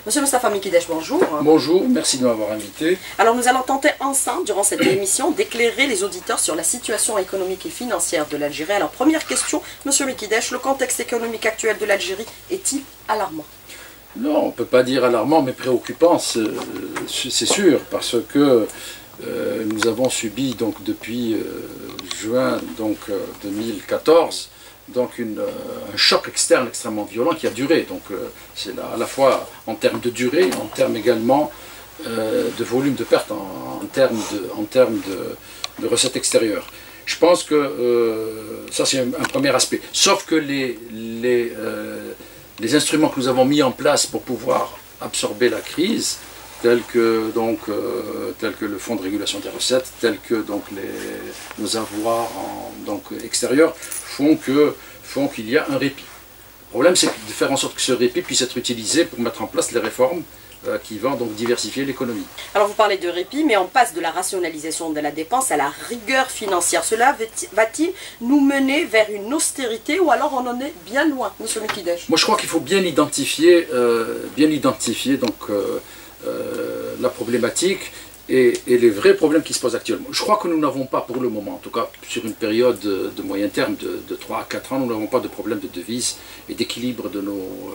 Monsieur Moustapha Mikidesh, bonjour. Bonjour, merci de m'avoir invité. Alors nous allons tenter ensemble, durant cette émission, d'éclairer les auditeurs sur la situation économique et financière de l'Algérie. Alors première question, Monsieur Mikidesh, le contexte économique actuel de l'Algérie est-il alarmant? Non, on ne peut pas dire alarmant, mais préoccupant, c'est sûr, parce que nous avons subi donc, depuis juin 2014 donc, un choc externe extrêmement violent qui a duré. Donc c'est à la fois en termes de durée, en termes également de volume de pertes, en termes de recettes extérieures. Je pense que ça c'est un premier aspect. Sauf que les instruments que nous avons mis en place pour pouvoir absorber la crise, tels que le fonds de régulation des recettes, tels que donc, nos avoirs extérieurs, font qu'il y a un répit. Le problème, c'est de faire en sorte que ce répit puisse être utilisé pour mettre en place les réformes qui vont donc diversifier l'économie. Alors vous parlez de répit, mais on passe de la rationalisation de la dépense à la rigueur financière. Cela va-t-il nous mener vers une austérité ou alors on en est bien loin, Monsieur Mikidesh? Moi je crois qu'il faut bien identifier la problématique et les vrais problèmes qui se posent actuellement. Je crois que nous n'avons pas pour le moment, en tout cas sur une période de moyen terme de 3 à 4 ans, nous n'avons pas de problème de devise et d'équilibre de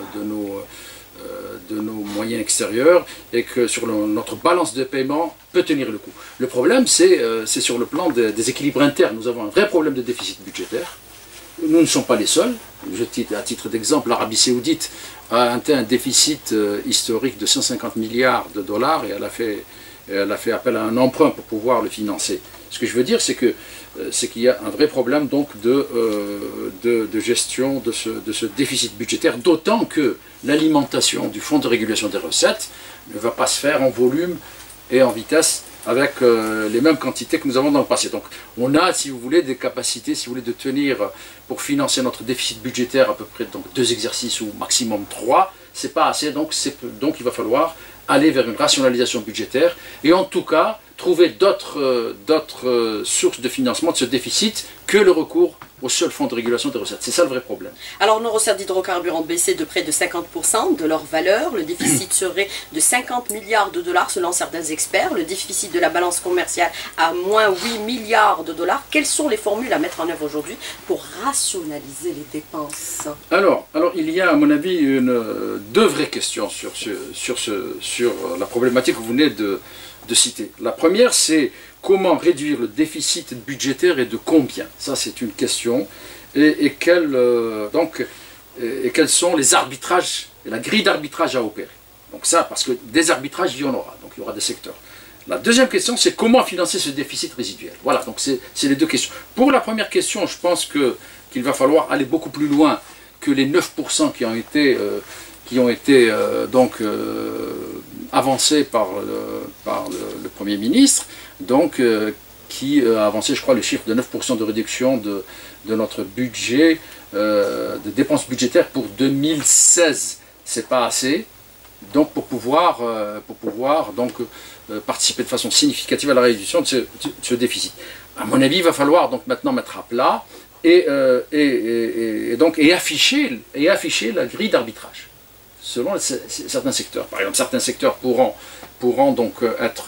nos moyens extérieurs et que sur notre balance de paiement peut tenir le coup. Le problème c'est sur le plan des équilibres internes. Nous avons un vrai problème de déficit budgétaire. Nous ne sommes pas les seuls. À titre d'exemple, l'Arabie Saoudite a atteint un déficit historique de 150 milliards de dollars et elle a fait appel à un emprunt pour pouvoir le financer. Ce que je veux dire, c'est qu'il y a un vrai problème donc de gestion de ce déficit budgétaire, d'autant que l'alimentation du fonds de régulation des recettes ne va pas se faire en volume et en vitesse avec les mêmes quantités que nous avons dans le passé. Donc on a, si vous voulez, des capacités, si vous voulez, de tenir pour financer notre déficit budgétaire à peu près donc, 2 exercices ou maximum 3. C'est pas assez, donc il va falloir aller vers une rationalisation budgétaire et en tout cas trouver d'autres sources de financement de ce déficit que le recours au seul fonds de régulation des recettes. C'est ça le vrai problème. Alors nos recettes d'hydrocarbures ont baissé de près de 50% de leur valeur. Le déficit serait de 50 milliards de dollars selon certains experts. Le déficit de la balance commerciale à moins 8 milliards de dollars. Quelles sont les formules à mettre en œuvre aujourd'hui pour rationaliser les dépenses? Alors il y a à mon avis deux vraies questions sur la problématique que vous venez de citer. La première, c'est comment réduire le déficit budgétaire et de combien? Ça, c'est une question. Et quels sont les arbitrages, et la grille d'arbitrage à opérer? Donc ça, parce que des arbitrages, il y en aura. Donc il y aura des secteurs. La deuxième question, c'est comment financer ce déficit résiduel? Voilà, donc c'est les deux questions. Pour la première question, je pense qu'il va falloir aller beaucoup plus loin que les 9% qui ont été avancés par le Premier ministre, donc qui a avancé, je crois, le chiffre de 9% de réduction de notre budget, de dépenses budgétaires pour 2016. C'est pas assez, donc pour pouvoir participer de façon significative à la réduction de ce déficit. À mon avis, il va falloir donc maintenant mettre à plat et afficher la grille d'arbitrage selon certains secteurs. Par exemple, certains secteurs pourront donc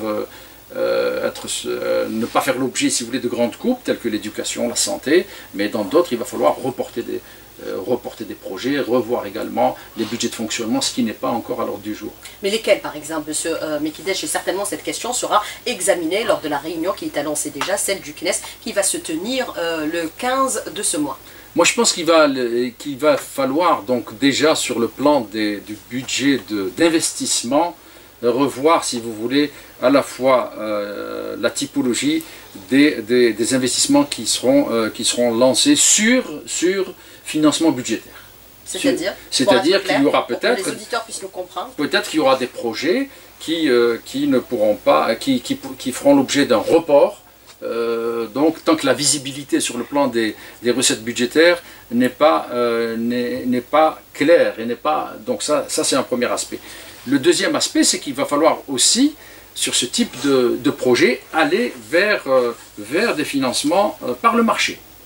ne pas faire l'objet, si vous voulez, de grandes coupes, telles que l'éducation, la santé, mais dans d'autres, il va falloir reporter des projets, revoir également les budgets de fonctionnement, ce qui n'est pas encore à l'ordre du jour. Mais lesquels, par exemple, Monsieur Mikidesh? Et certainement cette question sera examinée lors de la réunion qui est annoncée déjà, celle du CNES, qui va se tenir le 15 de ce mois. Moi, je pense qu'il va falloir donc déjà sur le plan du budget d'investissement revoir, si vous voulez, à la fois la typologie des investissements qui seront lancés sur financement budgétaire. C'est-à-dire qu'il y aura peut-être, pour que les auditeurs puissent le comprendre, peut-être qu'il y aura des projets qui ne pourront pas, qui feront l'objet d'un report. Donc tant que la visibilité sur le plan des recettes budgétaires n'est pas claire et donc ça c'est un premier aspect. Le deuxième aspect, c'est qu'il va falloir aussi sur ce type de projet aller vers des financements par le marché.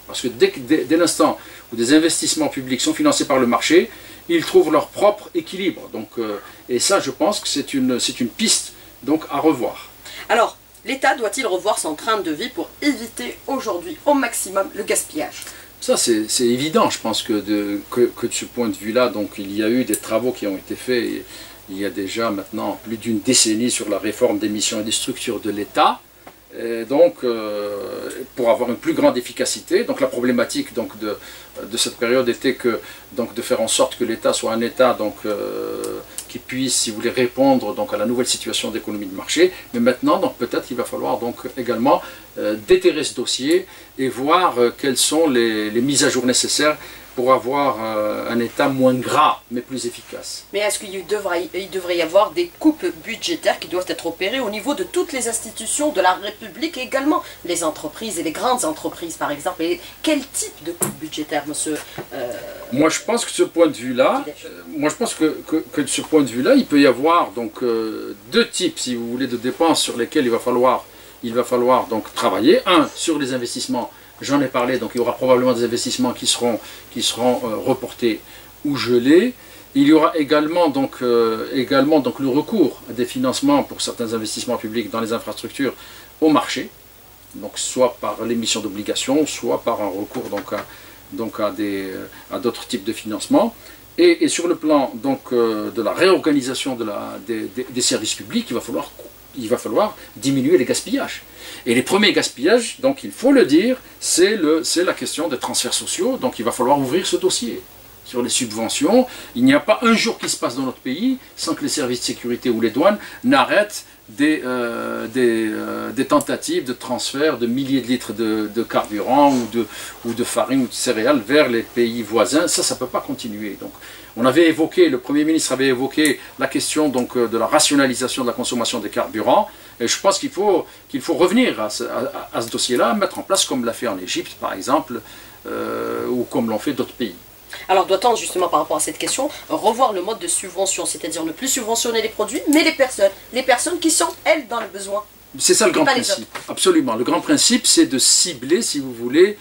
Parce que dès l'instant où des investissements publics sont financés par le marché, ils trouvent leur propre équilibre. Donc, et ça, je pense que c'est une piste donc, à revoir. Alors, l'État doit-il revoir son train de vie pour éviter aujourd'hui au maximum le gaspillage? Ça, c'est évident. Je pense que de ce point de vue-là, donc, il y a eu des travaux qui ont été faits il y a déjà maintenant plus d'une décennie sur la réforme des missions et des structures de l'État. Donc, pour avoir une plus grande efficacité, donc la problématique donc, de cette période était donc, de faire en sorte que l'État soit un État donc, qui puisse, si vous voulez, répondre donc, à la nouvelle situation d'économie de marché. Mais maintenant, peut-être qu'il va falloir donc, également déterrer ce dossier et voir quelles sont les mises à jour nécessaires pour avoir un État moins gras, mais plus efficace. Mais est-ce qu'il devrait y avoir des coupes budgétaires qui doivent être opérées au niveau de toutes les institutions de la République et également les entreprises et les grandes entreprises, par exemple? Et quel type de coupe budgétaire, monsieur Moi, je pense que de ce point de vue-là, de ce point de vue-là, il peut y avoir donc, deux types, si vous voulez, de dépenses sur lesquelles il va falloir donc, travailler. Un, sur les investissements. J'en ai parlé, donc il y aura probablement des investissements qui seront reportés ou gelés. Il y aura également donc, le recours à des financements pour certains investissements publics dans les infrastructures au marché, donc soit par l'émission d'obligations, soit par un recours à d'autres types de financements. Et sur le plan donc, de la réorganisation des services publics, il va falloir diminuer les gaspillages. Et les premiers gaspillages, donc il faut le dire, c'est la question des transferts sociaux. Donc il va falloir ouvrir ce dossier. Sur les subventions, il n'y a pas un jour qui se passe dans notre pays sans que les services de sécurité ou les douanes n'arrêtent des tentatives de transfert de milliers de litres de carburant ou de farine ou de céréales vers les pays voisins. Ça ne peut pas continuer. Donc, le Premier ministre avait évoqué la question donc, de la rationalisation de la consommation des carburants. Et je pense qu'il faut revenir à ce dossier-là, mettre en place comme l'a fait en Égypte, par exemple, ou comme l'ont fait d'autres pays. Alors doit-on justement par rapport à cette question revoir le mode de subvention, c'est-à-dire ne plus subventionner les produits, mais les personnes qui sont, elles, dans le besoin? C'est ça le grand principe, absolument. Le grand principe, c'est de cibler, si vous voulez,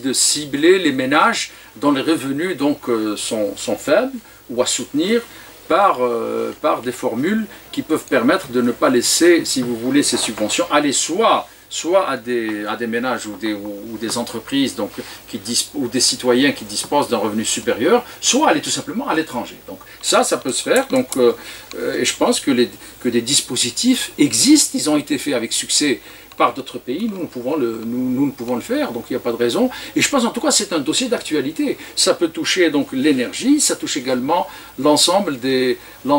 les ménages dont les revenus donc, sont faibles ou à soutenir par des formules qui peuvent permettre de ne pas laisser, si vous voulez, ces subventions aller soit à des ménages ou des entreprises donc, ou des citoyens qui disposent d'un revenu supérieur, soit aller tout simplement à l'étranger. Donc ça peut se faire. Donc, et je pense que des dispositifs existent, ils ont été faits avec succès par d'autres pays, nous pouvons le faire, donc il n'y a pas de raison. Et je pense en tout cas que c'est un dossier d'actualité. Ça peut toucher donc l'énergie, ça touche également l'ensemble des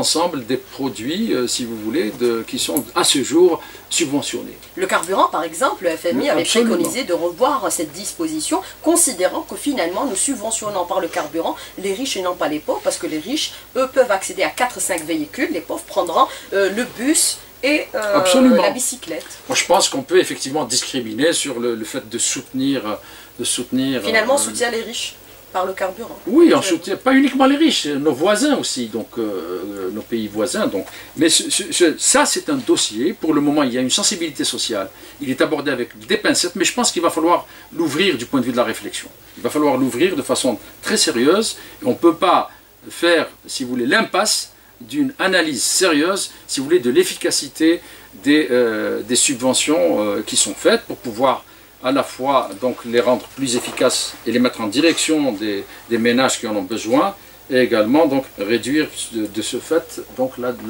produits, si vous voulez, qui sont à ce jour subventionnés. Le carburant, par exemple, le FMI avait préconisé de revoir cette disposition, considérant que finalement nous subventionnons par le carburant les riches et non pas les pauvres, parce que les riches, eux, peuvent accéder à 4-5 véhicules, les pauvres prendront le bus et la bicyclette. Moi, je pense qu'on peut effectivement discriminer sur le fait de soutenir... Finalement, on soutient les riches par le carburant. Oui, on soutient pas uniquement les riches, nos voisins aussi, donc nos pays voisins. Donc. Mais ça, c'est un dossier. Pour le moment, il y a une sensibilité sociale. Il est abordé avec des pincettes, mais je pense qu'il va falloir l'ouvrir du point de vue de la réflexion. Il va falloir l'ouvrir de façon très sérieuse. Et on ne peut pas faire, si vous voulez, l'impasse d'une analyse sérieuse, si vous voulez, de l'efficacité des subventions qui sont faites pour pouvoir à la fois donc, les rendre plus efficaces et les mettre en direction des ménages qui en ont besoin, et également donc, réduire de ce fait donc,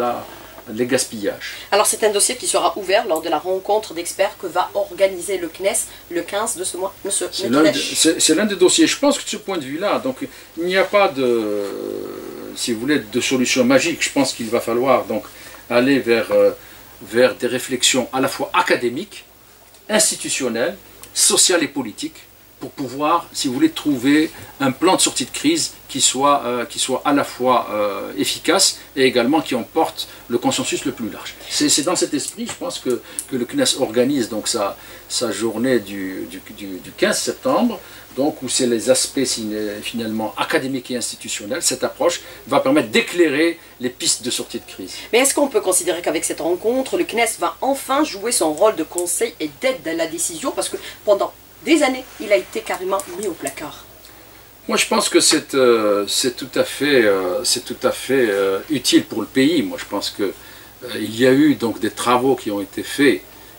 les gaspillages. Alors c'est un dossier qui sera ouvert lors de la rencontre d'experts que va organiser le CNES le 15 de ce mois, monsieur. C'est l'un des dossiers. Je pense que de ce point de vue-là, donc il n'y a pas si vous voulez, de solution magique. Je pense qu'il va falloir donc aller vers des réflexions à la fois académiques, institutionnelles, sociales et politiques, pour pouvoir, si vous voulez, trouver un plan de sortie de crise qui soit à la fois efficace et également qui emporte le consensus le plus large. C'est dans cet esprit, je pense, que le CNES organise donc sa journée du 15 septembre, donc où c'est les aspects finalement académiques et institutionnels. Cette approche va permettre d'éclairer les pistes de sortie de crise. Mais est-ce qu'on peut considérer qu'avec cette rencontre, le CNES va enfin jouer son rôle de conseil et d'aide à la décision? Parce que pendant des années, il a été carrément mis au placard. Moi, je pense que c'est tout à fait, utile pour le pays. Moi, je pense que il y a eu donc des travaux qui ont été faits,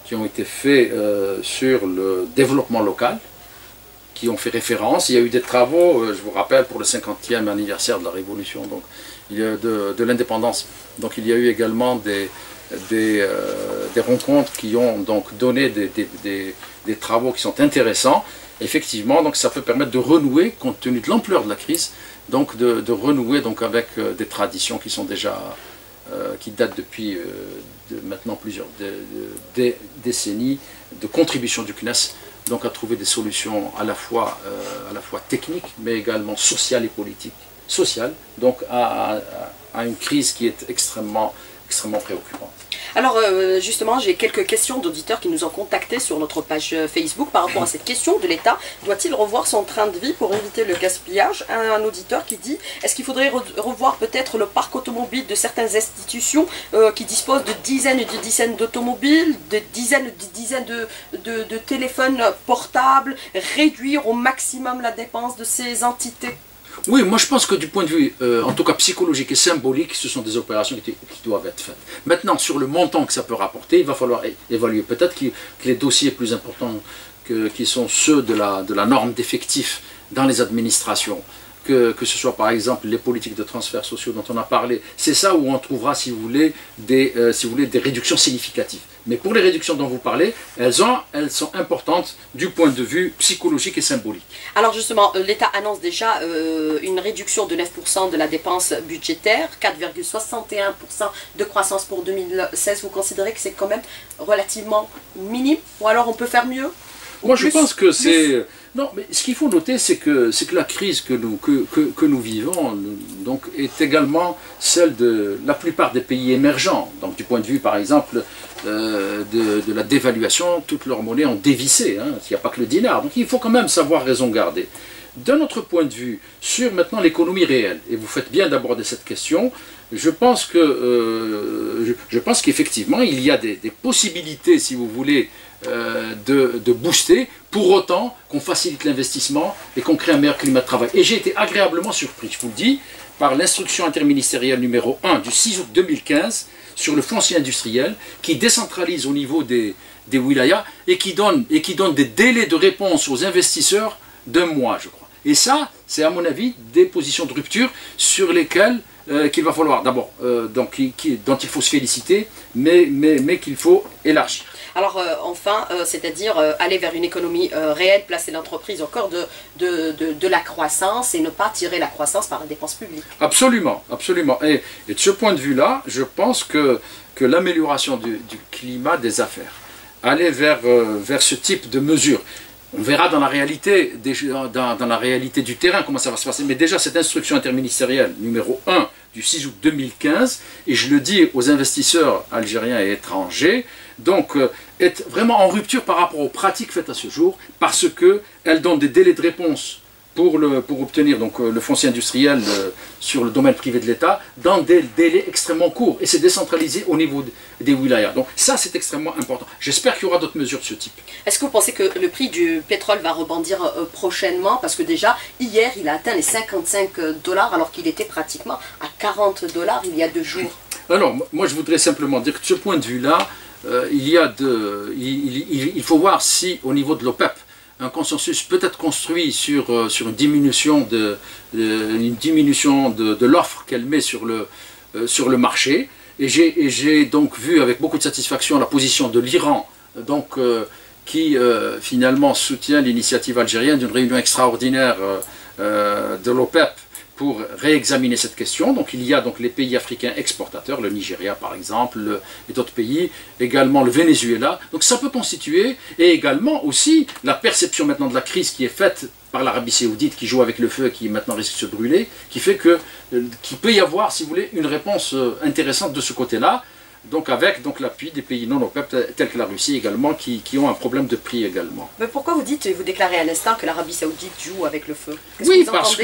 sur le développement local, qui ont fait référence. Il y a eu des travaux, je vous rappelle, pour le 50e anniversaire de la Révolution, donc de l'indépendance. Donc, il y a eu également des rencontres qui ont donc donné des travaux qui sont intéressants. Effectivement, donc ça peut permettre de renouer, compte tenu de l'ampleur de la crise, donc de renouer donc avec des traditions qui sont déjà, qui datent depuis maintenant plusieurs décennies de contribution du CNES, donc à trouver des solutions à la fois techniques, mais également sociales et politiques, donc à une crise qui est extrêmement préoccupante. Alors justement, j'ai quelques questions d'auditeurs qui nous ont contactés sur notre page Facebook par rapport à cette question de l'État. Doit-il revoir son train de vie pour éviter le gaspillage? Un auditeur qui dit, est-ce qu'il faudrait revoir peut-être le parc automobile de certaines institutions qui disposent de dizaines et de dizaines d'automobiles, de dizaines de téléphones portables, réduire au maximum la dépense de ces entités? Oui, moi je pense que du point de vue, en tout cas psychologique et symbolique, ce sont des opérations qui doivent être faites. Maintenant, sur le montant que ça peut rapporter, il va falloir évaluer. Peut-être que les dossiers plus importants, qui sont ceux de la norme d'effectifs dans les administrations, que ce soit par exemple les politiques de transferts sociaux dont on a parlé, c'est ça où on trouvera, si vous voulez, des réductions significatives. Mais pour les réductions dont vous parlez, elles sont importantes du point de vue psychologique et symbolique. Alors justement, l'État annonce déjà une réduction de 9% de la dépense budgétaire, 4,61% de croissance pour 2016. Vous considérez que c'est quand même relativement minime? Ou alors on peut faire mieux? Moi je pense que c'est... Non, mais ce qu'il faut noter, c'est que la crise que nous vivons donc, est également celle de la plupart des pays émergents. Donc du point de vue, par exemple, de la dévaluation, toutes leurs monnaies ont dévissé. Hein, il n'y a pas que le dinar. Donc il faut quand même savoir raison garder. D'un autre point de vue, sur maintenant l'économie réelle, et vous faites bien d'aborder cette question, je pense qu'effectivement, il y a des possibilités, si vous voulez, de booster, pour autant qu'on facilite l'investissement et qu'on crée un meilleur climat de travail. Et j'ai été agréablement surpris, je vous le dis, par l'instruction interministérielle numéro 1 du 6 août 2015 sur le foncier industriel, qui décentralise au niveau des wilayas et qui donne des délais de réponse aux investisseurs d'1 mois, je crois. Et ça, c'est à mon avis des positions de rupture sur lesquelles qu'il va falloir d'abord, dont il faut se féliciter, mais qu'il faut élargir. Alors enfin, c'est-à-dire aller vers une économie réelle, placer l'entreprise au cœur de la croissance et ne pas tirer la croissance par la dépense publique. Absolument, absolument. Et de ce point de vue-là, je pense que l'amélioration du climat des affaires, aller vers ce type de mesures, on verra dans la réalité du terrain comment ça va se passer. Mais déjà, cette instruction interministérielle numéro 1 du 6 août 2015, et je le dis aux investisseurs algériens et étrangers, donc est vraiment en rupture par rapport aux pratiques faites à ce jour, parce qu'elle donne des délais de réponse pour obtenir donc, le foncier industriel sur le domaine privé de l'État dans des délais extrêmement courts. Et c'est décentralisé au niveau des wilayas. Donc ça, c'est extrêmement important. J'espère qu'il y aura d'autres mesures de ce type. Est-ce que vous pensez que le prix du pétrole va rebondir prochainement? Parce que déjà, hier, il a atteint les 55 $, alors qu'il était pratiquement à 40 $ il y a 2 jours. Alors, moi, je voudrais simplement dire que de ce point de vue-là, il faut voir si, au niveau de l'OPEP, un consensus peut être construit sur une diminution de l'offre qu'elle met sur le marché. Et j'ai donc vu avec beaucoup de satisfaction la position de l'Iran, qui finalement soutient l'initiative algérienne d'une réunion extraordinaire de l'OPEP pour réexaminer cette question. Donc il y a donc les pays africains exportateurs, le Nigeria par exemple, et d'autres pays, également le Venezuela. Donc ça peut constituer, et également aussi la perception maintenant de la crise qui est faite par l'Arabie Saoudite, qui joue avec le feu et qui maintenant risque de se brûler, qui fait qu'il peut y avoir, si vous voulez, une réponse intéressante de ce côté-là, donc avec l'appui des pays non OPEP tels que la Russie également, qui ont un problème de prix également. Mais pourquoi vous déclarez à l'instant que l'Arabie Saoudite joue avec le feu? Oui, parce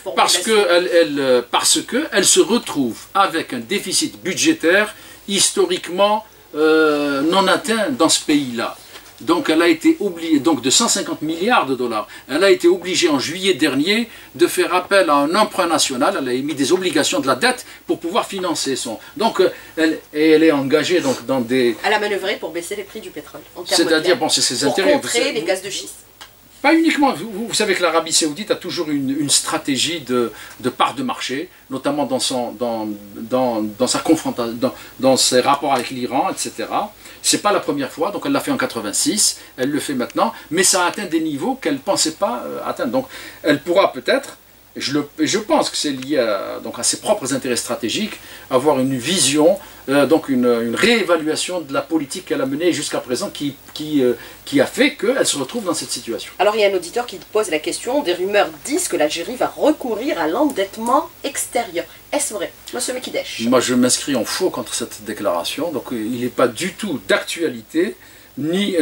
qu'elle se retrouve avec un déficit budgétaire historiquement non atteint dans ce pays-là. donc elle a été obligée, donc de 150 milliards de dollars, elle a été obligée en juillet dernier de faire appel à un emprunt national, elle a émis des obligations de la dette pour pouvoir financer son... Donc elle est engagée donc, dans des... Elle a manœuvré pour baisser les prix du pétrole. C'est-à-dire, bon, c'est ses intérêts. Pour contrer les gaz de schiste. Pas uniquement, vous savez que l'Arabie Saoudite a toujours une stratégie de part de marché, notamment dans sa confrontation, dans ses rapports avec l'Iran, etc. C'est pas la première fois, donc elle l'a fait en 86, elle le fait maintenant, mais ça a atteint des niveaux qu'elle ne pensait pas atteindre. Donc elle pourra peut-être, et je pense que c'est lié à ses propres intérêts stratégiques, avoir une vision, donc une réévaluation de la politique qu'elle a menée jusqu'à présent qui a fait qu'elle se retrouve dans cette situation. Alors il y a un auditeur qui pose la question, des rumeurs disent que l'Algérie va recourir à l'endettement extérieur. Est-ce vrai, Monsieur Mekidesh? Moi je m'inscris en faux contre cette déclaration, donc il n'est pas du tout d'actualité, ni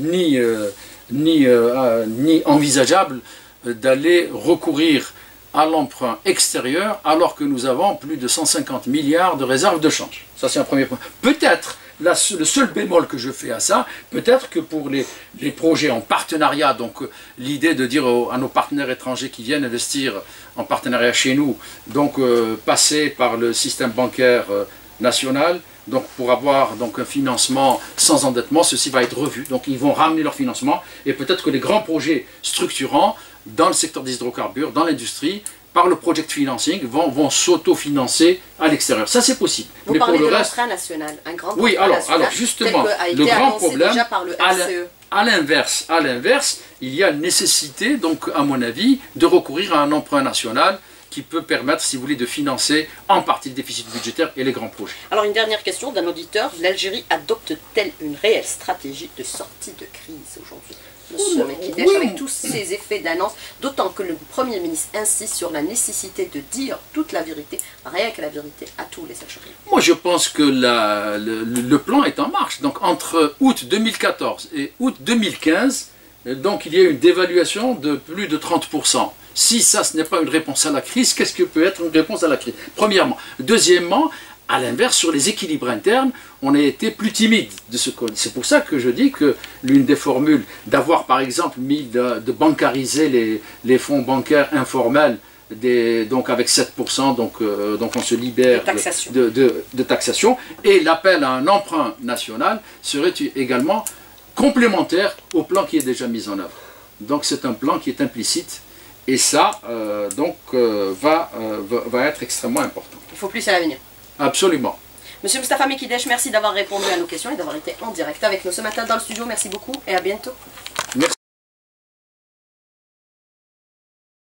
envisageable d'aller recourir à l'emprunt extérieur alors que nous avons plus de 150 milliards de réserves de change. Ça c'est un premier point. Peut-être, le seul bémol que je fais à ça, peut-être que pour les projets en partenariat, donc l'idée de dire à nos partenaires étrangers qui viennent investir en partenariat chez nous, donc passer par le système bancaire national, donc pour avoir donc un financement sans endettement, ceci va être revu. Donc ils vont ramener leur financement et peut-être que les grands projets structurants dans le secteur des hydrocarbures, dans l'industrie, par le project financing, vont s'autofinancer à l'extérieur. Ça, c'est possible. Vous parlez de l'emprunt national, un grand emprunt national. Oui, alors justement, le grand problème, déjà par le à l'inverse, il y a nécessité, donc à mon avis, de recourir à un emprunt national qui peut permettre, si vous voulez, de financer en partie le déficit budgétaire et les grands projets. Alors une dernière question d'un auditeur, l'Algérie adopte-t-elle une réelle stratégie de sortie de crise aujourd'hui? Monsieur Mekidesh, oui, avec tous ces effets d'annonce, d'autant que le Premier ministre insiste sur la nécessité de dire toute la vérité, rien que la vérité, à tous les Algériens. Moi je pense que le plan est en marche. Donc entre août 2014 et août 2015, donc il y a eu une dévaluation de plus de 30%. Si ça, ce n'est pas une réponse à la crise, qu'est-ce que peut être une réponse à la crise? Premièrement. Deuxièmement, à l'inverse, sur les équilibres internes, on a été plus timide de ce côté. C'est pour ça que je dis que l'une des formules d'avoir par exemple de bancariser les fonds bancaires informels, donc avec 7%, donc on se libère de taxation, et l'appel à un emprunt national serait également complémentaire au plan qui est déjà mis en œuvre. Donc c'est un plan qui est implicite, et ça va être extrêmement important. Il faut plus à l'avenir. Absolument. Monsieur Moustapha Mekidesh, merci d'avoir répondu à nos questions et d'avoir été en direct avec nous ce matin dans le studio. Merci beaucoup et à bientôt.